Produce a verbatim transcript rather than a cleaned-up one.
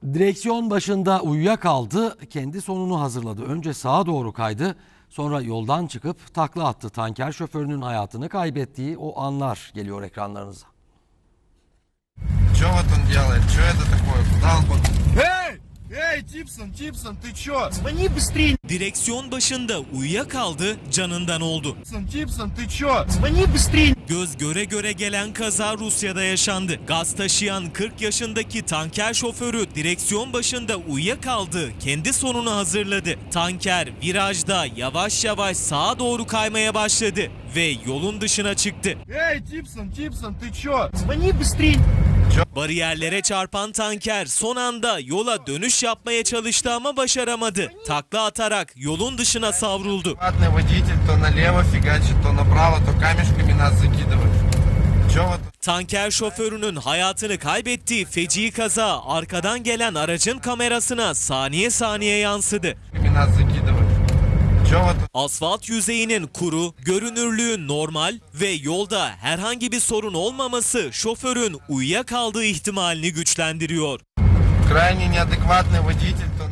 Direksiyon başında uyuyakaldı, kendi sonunu hazırladı. Önce sağa doğru kaydı, sonra yoldan çıkıp takla attı. Tanker şoförünün hayatını kaybettiği o anlar geliyor ekranlarınıza. Что вот он делает? Что это такое? Куда он... Эй! Эй, Типсон, Типсон, ты чё? Звони быстрее. Direksiyon başında uyuyakaldı, canından oldu. Типсон, Типсон, ты чё? Звони быстрее. Göz göre göre gelen kaza Rusya'da yaşandı. Gaz taşıyan kırk yaşındaki tanker şoförü direksiyon başında uyuyakaldı, kendi sonunu hazırladı. Tanker virajda yavaş yavaş sağa doğru kaymaya başladı ve yolun dışına çıktı. Эй, Типсон, Типсон, ты чё? Звони быстрее. Bariyerlere çarpan tanker son anda yola dönüş yapmaya çalıştı ama başaramadı. Takla atarak yolun dışına savruldu. Адекватный водитель то налево фигачит, то направо, то камешками нас закидывает. Чё вот... Tanker şoförünün hayatını kaybettiği feci kaza arkadan gelen aracın kamerasına saniye saniye yansıdı. Нас закидывает. Чё вот... Asfalt yüzeyinin kuru, görünürlüğü normal ve yolda herhangi bir sorun olmaması şoförün uyuyakaldığı ihtimalini güçlendiriyor. Крайне неадекватный водитель то...